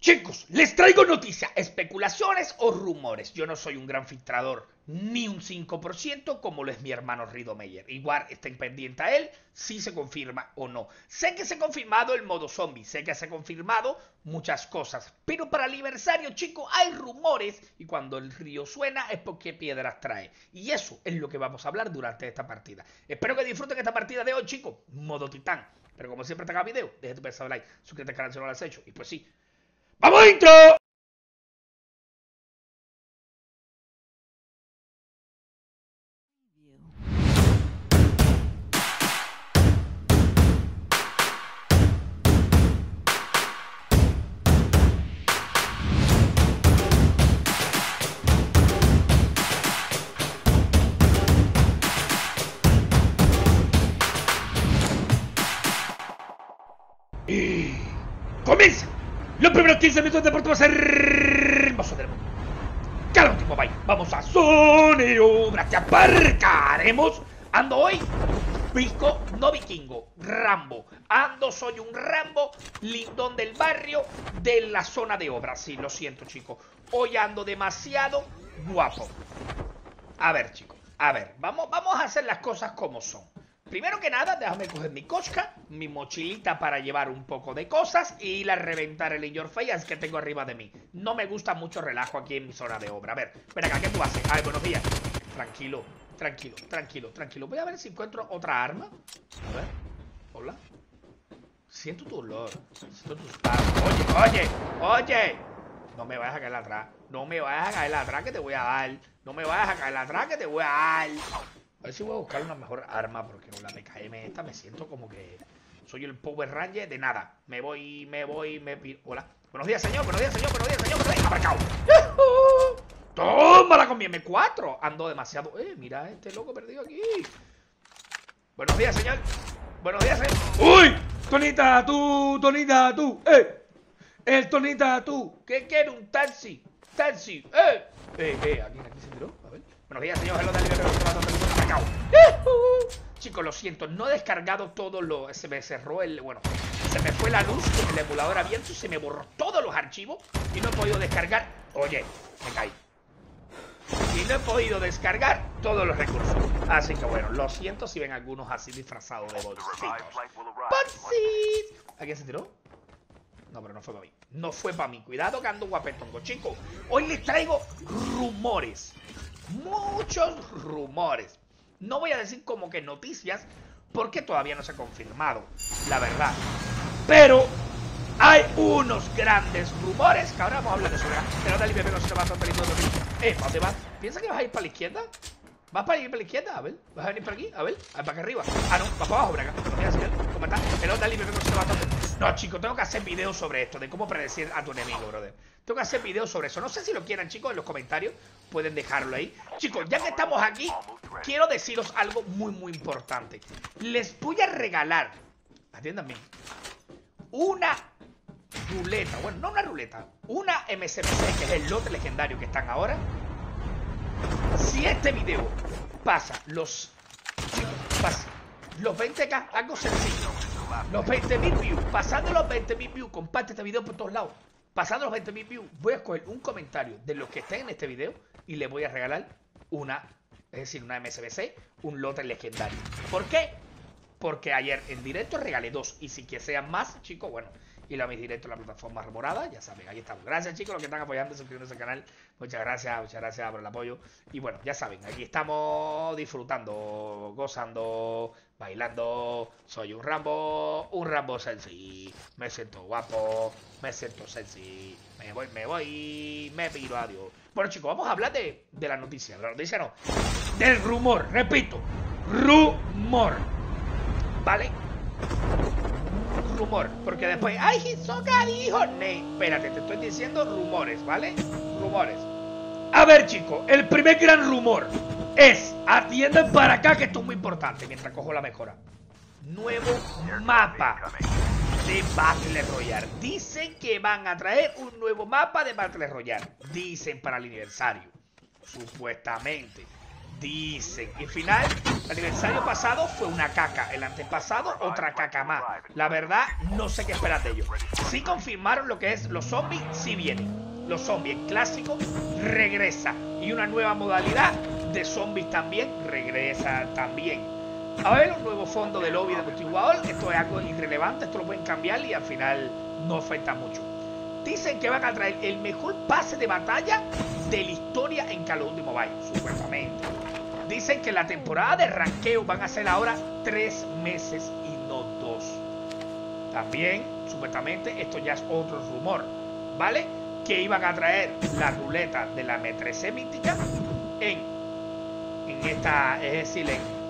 Chicos, les traigo noticias, especulaciones o rumores. Yo no soy un gran filtrador, ni un 5% como lo es mi hermano Rido Meyer. Igual estén pendientes a él si se confirma o no. Sé que se ha confirmado el modo zombie, sé que se ha confirmado muchas cosas. Pero para el aniversario, chicos, hay rumores y cuando el río suena es porque piedras trae. Y eso es lo que vamos a hablar durante esta partida. Espero que disfruten esta partida de hoy, chicos. Modo titán. Pero como siempre te haga video, deja tu pensado like, suscríbete al canal si no lo has hecho. Y pues sí. ¡Vamos, intro! Y comienza. Los primeros 15 minutos de deporte va a ser hermoso del mundo. Cada último bye. Vamos a Soneo. Te aparcaremos. Ando hoy Visco, no vikingo, Rambo. Ando, soy un Rambo, lindón del barrio, de la zona de obra. Sí, lo siento, chicos. Hoy ando demasiado guapo. A ver, chicos, a ver, vamos a hacer las cosas como son. Primero que nada, déjame coger mi cochca, mi mochilita para llevar un poco de cosas y ir a reventar el In Your Face que tengo arriba de mí. No me gusta mucho relajo aquí en mi zona de obra. A ver, ven acá, ¿qué tú haces? Ay, buenos días. Tranquilo, tranquilo, tranquilo, tranquilo. Voy a ver si encuentro otra arma. A ver, hola. Siento tu olor, siento tus pasos. Oye. No me vayas a caer atrás. No me vayas a caer atrás que te voy a dar. No me vayas a caer atrás que te voy a dar. A ver si voy a buscar una mejor arma, porque con la PKM esta me siento como que soy el Power Ranger de nada. Me piro. Hola. Buenos días, señor. Aparcado. Tómala con mi M4. Ando demasiado. Mira este loco perdido aquí. Buenos días, señor. ¡Uy! Tonita, tú. El Tonita, tú. ¿Qué quiere un taxi? Aquí se tiró. A ver. Buenos días, señor. Chicos, lo siento, no he descargado todo lo. Se me cerró el. Bueno, se me fue la luz con el emulador abierto y se me borró todos los archivos y no he podido descargar. Oye, me caí. Y no he podido descargar todos los recursos. Así que bueno, lo siento si ven algunos así disfrazados de bolsitos. ¿A quién se tiró? No, pero no fue para mí. No fue para mí. Cuidado que ando guapetongo. Chicos, hoy les traigo rumores. Muchos rumores. No voy a decir como que noticias, porque todavía no se ha confirmado, la verdad. Pero hay unos grandes rumores que ahora vamos a hablar de eso. Pero dale, bebé, no se te va a estar feliz de ¿para dónde vas? ¿Piensas que vas a ir para la izquierda? ¿Vas para ir para la izquierda? A ver, ¿vas a venir por aquí? A ver, para acá arriba. Ah, no, vas para abajo, por acá. ¿Cómo estás? Pero dale, bebé, no se te va a estar. No, chicos, tengo que hacer videos sobre esto, de cómo predecir a tu enemigo, brother. Tengo que hacer videos sobre eso. No sé si lo quieran, chicos, en los comentarios. Pueden dejarlo ahí. Chicos, ya que estamos aquí, quiero deciros algo muy importante. Les voy a regalar, atiendan bien, una ruleta. Bueno, no una ruleta, una MSBC, que es el lote legendario que están ahora. Si este video pasa los 20k, algo sencillo, los 20.000 views, pasando los 20.000 views, comparte este video por todos lados. Pasando los 20.000 views, voy a escoger un comentario de los que estén en este video y le voy a regalar una, es decir, una MSBC, un lote legendario. ¿Por qué? Porque ayer en directo regalé 2 y si que sean más, chicos, bueno, y a mis directos en la plataforma morada, ya saben, ahí estamos. Gracias, chicos, los que están apoyando, suscribiéndose al canal. Muchas gracias por el apoyo. Y bueno, ya saben, aquí estamos disfrutando, gozando, bailando. Soy un Rambo sexy. Me siento guapo, me siento sexy. Me piro, adiós. Bueno, chicos, vamos a hablar de la noticia. La noticia no, del rumor, repito, rumor. ¿Vale? Rumor, porque después, ¡ay, Hisoka dijo! Espérate, te estoy diciendo rumores, ¿vale? Rumores. A ver, chicos, el primer gran rumor es, atiendan para acá que esto es muy importante, mientras cojo la mejora. Nuevo mapa de Battle Royale. Dicen que van a traer un nuevo mapa de Battle Royale. Dicen para el aniversario. Supuestamente. Dicen. Y al final, el aniversario pasado fue una caca. El antepasado, otra caca más. La verdad, no sé qué esperar de ellos. Sí confirmaron lo que es los zombies, sí vienen. Los zombies clásicos regresa. Y una nueva modalidad de zombies también regresa también. A ver, un nuevo fondo de lobby de multijugador. Esto es algo irrelevante, esto lo pueden cambiar y al final no afecta mucho. Dicen que van a traer el mejor pase de batalla de la historia en Call of Duty Mobile, supuestamente. Dicen que la temporada de ranqueo van a ser ahora 3 meses y no 2. También, supuestamente, esto ya es otro rumor, ¿vale? Que iban a traer la ruleta de la M13 mítica en esta, es decir,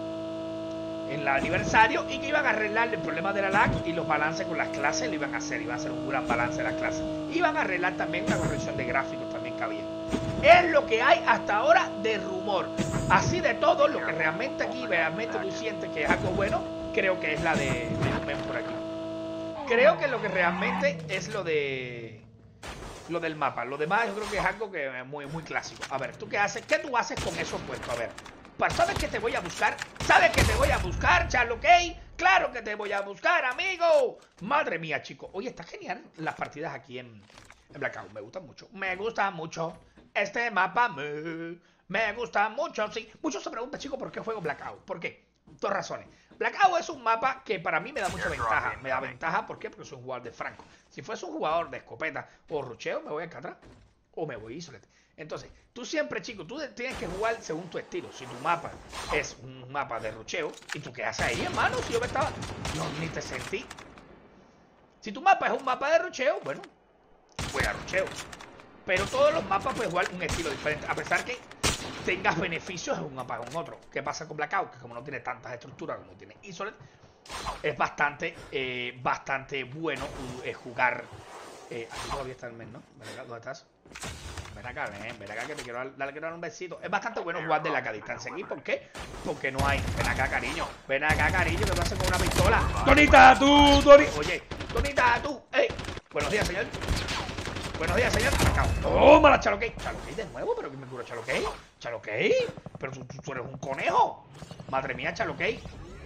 en el aniversario, y que iban a arreglar el problema de la lag y los balances con las clases. Lo iban a hacer un gran balance de las clases. Iban a arreglar también la corrección de gráficos también que había. Es lo que hay hasta ahora de rumor. Así de todo, lo que realmente aquí realmente tú sientes que es algo bueno, creo que es la de un men por aquí. Creo que lo que realmente es lo del mapa. Lo demás yo creo que es algo que es muy clásico. A ver, ¿tú qué haces? ¿Qué tú haces con eso puesto? A ver, ¿sabes que te voy a buscar? ¿Sabes que te voy a buscar, Charlo Key? ¡Claro que te voy a buscar, amigo! Madre mía, chicos. Oye, está genial las partidas aquí en Blackout. Me gustan mucho. Me gusta mucho. Este mapa me gusta mucho, sí. Muchos se preguntan, chicos, ¿por qué juego Blackout? ¿Por qué? Dos razones. Blackout es un mapa que para mí me da mucha ventaja. Me da ventaja, ¿por qué? Porque soy un jugador de franco. Si fuese un jugador de escopeta o rucheo, me voy a encontrar o me voy a isolate. Entonces, tú siempre, chicos, tú tienes que jugar según tu estilo. Si tu mapa es un mapa de rucheo, ¿y tú qué haces ahí, hermano? Si yo me estaba... No, ni te sentí. Si tu mapa es un mapa de rucheo, bueno, juega rucheo. Pero todos los mapas puedes jugar un estilo diferente, a pesar que tengas beneficios en un mapa con otro. ¿Qué pasa con Blackout? Que como no tiene tantas estructuras como tiene Isolate, es bastante bueno jugar. Aquí todavía está el men, ¿no? ¿Dónde estás? Ven acá que te quiero dar un besito. Es bastante bueno jugar de larga distancia aquí. ¿Por qué? Porque no hay. Ven acá, cariño. Ven acá, cariño, que tú haces con una pistola. ¡Donita, tú! Oye, Donita, tú. ¡Ey! Buenos días, señor. Buenos días, señor. Toma la Charlo Key. Charlo Key de nuevo, pero ¿quién me cura Charlo Key? Charlo Key. Pero tú eres un conejo. Madre mía, Charlo Key.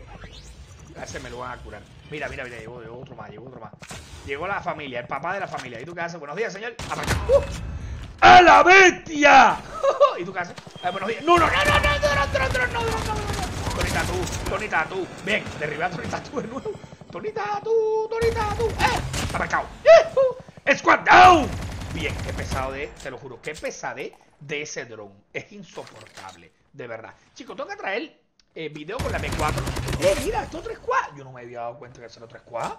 A ese me lo van a curar. Mira, llegó otro más, Llegó la familia, el papá de la familia. ¿Y tú qué haces? Buenos días, señor. ¡A la bestia! ¿Y tú qué haces? Buenos días. No. Tonita, tú. Bien, derribé a Tonita, tú de nuevo. Tonita, tú. Aparcado. ¡Squad down! Bien, qué pesado te lo juro, qué pesadez de ese dron. Es insoportable, de verdad. Chicos, tengo que traer video con la M4. Mira, esto es otro squad. Yo no me había dado cuenta que ese era otro squad.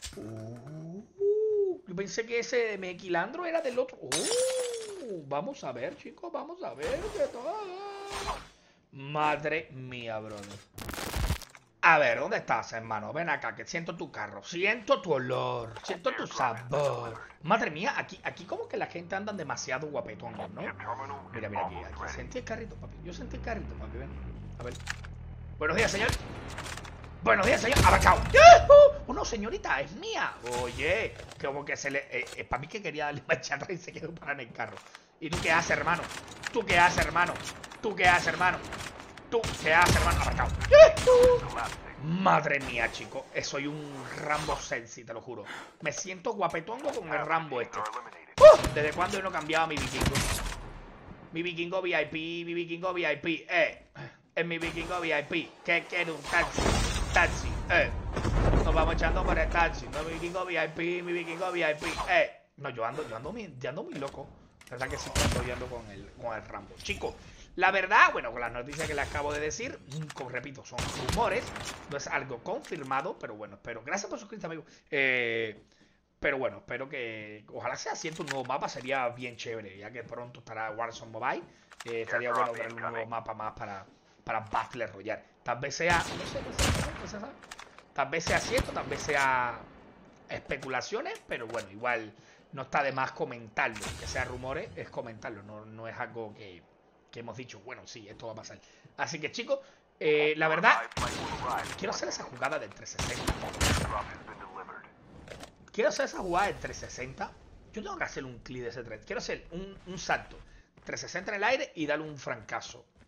Yo pensé que ese Mequilandro era del otro. Vamos a ver, chicos, vamos a ver qué tal. Madre mía, brother. A ver, ¿dónde estás, hermano? Ven acá, que siento tu carro. Siento tu olor. Siento tu sabor. Madre mía, aquí como que la gente anda demasiado guapetón, ¿no? Mira, aquí. Sentí el carrito, papi. Yo sentí el carrito, papi. Ven. A ver. Buenos días, señor. Buenos días, señor. Abarcado. ¡Oh, no, señorita! ¡Es mía! Oye, como que se le... para mí que quería darle marcha atrás y se quedó parado en el carro. ¿Y tú qué haces, hermano? ¿Tú qué haces, hermano? Abarcado. Madre mía, chicos. Soy un Rambo sexy, te lo juro. Me siento guapetongo con el Rambo este. ¿Desde cuándo yo no cambiaba mi vikingo? Mi vikingo VIP. Es mi vikingo VIP. ¿Qué quiere un taxi? Nos vamos echando por el taxi. No, mi vikingo VIP. No, yo ando muy loco. ¿Verdad que sí? Estoy ando con el Rambo. Chicos, la verdad, bueno, con las noticias que les acabo de decir, repito, son rumores. No es algo confirmado, pero bueno, espero. Gracias por suscribirte, amigo. Pero bueno, espero que ojalá sea cierto un nuevo mapa, sería bien chévere, ya que pronto estará Warzone Mobile. Estaría bueno ver un nuevo mapa más para Battle Royale. Tal vez sea, no sé, tal vez sea cierto, tal vez sea especulaciones, pero bueno, igual no está de más comentarlo. Que sea rumores, es comentarlo, no es algo que hemos dicho, bueno, sí, esto va a pasar. Así que, chicos, la verdad, quiero hacer esa jugada del 360. Yo tengo que hacer un clip de ese tren. Quiero hacer un salto 360 en el aire y darle un francazo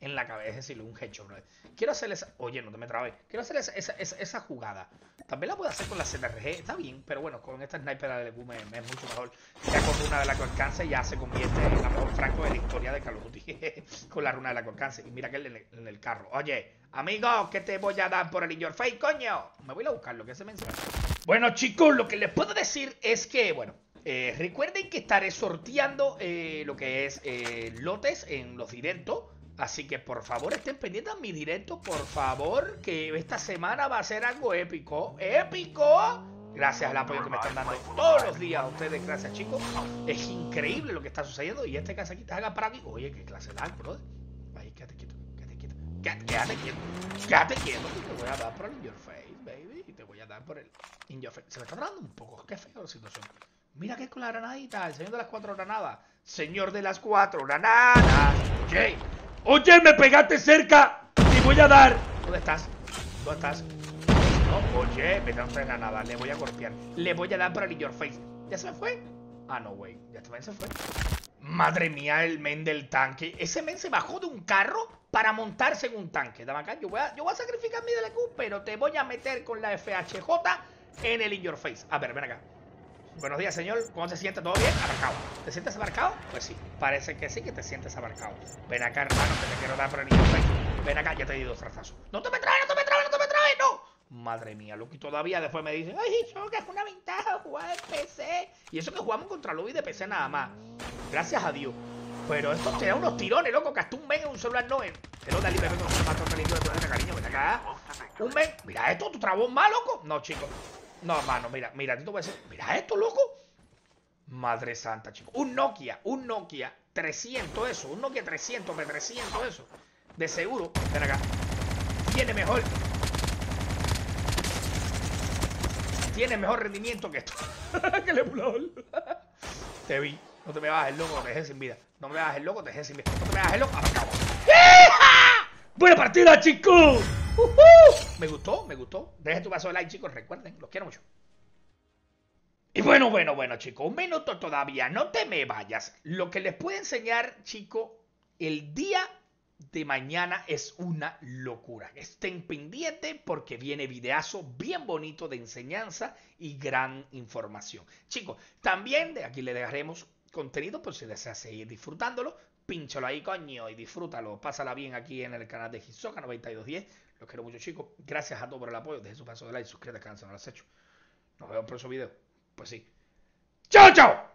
en la cabeza, es decir, un headshot, bro. Quiero hacer esa... Oye, no te me trabes. Quiero hacer esa jugada. También la puedo hacer con la ZRG, está bien, pero bueno, con esta sniper de LQ me es mucho mejor. Ya con runa de la que alcance ya se convierte en la mejor franco de la historia de Call of Duty. Con la runa de la que alcance. Y mira que en el carro. Oye, amigo, ¿qué te voy a dar por el In Your Face, coño? Me voy a buscar lo que se menciona. Bueno, chicos, lo que les puedo decir es que, bueno, recuerden que estaré sorteando lo que es lotes en los directos. Así que por favor estén pendientes a mi directo, por favor, que esta semana va a ser algo épico. ¡Épico! Gracias al apoyo que me están dando todos los días a ustedes, gracias chicos. Es increíble lo que está sucediendo. Y este casaquita haga para mí. Oye, qué clase de lag, brother. Ahí, quédate quieto, quédate quieto. Quédate quieto, quédate quieto. Te voy a dar por el In Your Face, baby. Y te voy a dar por el In Your Face. Se me está dando un poco, qué feo la situación. Mira que es con la granadita, el señor de las 4 granadas. Señor de las 4 granadas. Oye. Oye, me pegaste cerca. Te voy a dar. ¿Dónde estás? ¿Dónde estás? No, oye, me da 3 granadas. Le voy a golpear. Le voy a dar para el In Your Face. ¿Ya se me fue? Ah, no, güey. Ya también se fue. Madre mía, el men del tanque. Ese men se bajó de un carro para montarse en un tanque. Dame acá. Yo voy a sacrificar mi DLQ, pero te voy a meter con la FHJ en el In Your Face. A ver, ven acá. Buenos días, señor. ¿Cómo se siente? ¿Todo bien? Abarcado. ¿Te sientes abarcado? Pues sí. Parece que sí que te sientes abarcado. Ven acá, hermano, que te quiero dar por el In Your Face. Ven acá, ya te he ido trazazos. ¡No te me trabes, no te me trabes, no te me trabes! ¡No! Madre mía, loco. Y todavía después me dicen, ay, yo que es una ventaja jugar en PC. Y eso que jugamos contra lobby de PC nada más. Gracias a Dios. Pero esto te da unos tirones, loco. Que hasta un men en un celular no es. Pero dale, me vengo a matar limpio de tu cariño. Ven acá. Un men. Mira esto, tu trabón más, loco. No, chicos. No, hermano, mira, te voy a decir. Mira esto, loco. Madre santa, chicos. Un Nokia 300 eso. Un Nokia 300, 300 eso. De seguro, ven acá. Tiene mejor rendimiento que esto. Que el emulador. Te vi. No te me bajes, loco, te dejé sin vida. No me bajes, loco, te dejé sin vida. No te me bajes, loco. Acabo. ¡Buena partida, chicos! Me gustó. Dejen tu vaso de like, chicos. Recuerden, los quiero mucho. Y bueno, chicos. Un minuto todavía. No te me vayas. Lo que les puedo enseñar, chicos, el día de mañana es una locura. Estén pendientes porque viene videazo bien bonito de enseñanza y gran información. Chicos, también de aquí le dejaremos contenido por si deseas seguir disfrutándolo. Pínchalo ahí, coño, y disfrútalo. Pásala bien aquí en el canal de Hisoka 9210. Los quiero mucho, chicos. Gracias a todos por el apoyo. Dejen su paso de like, suscríbete al canal si no lo has hecho. Nos vemos en el próximo video. Pues sí. ¡Chao, chao!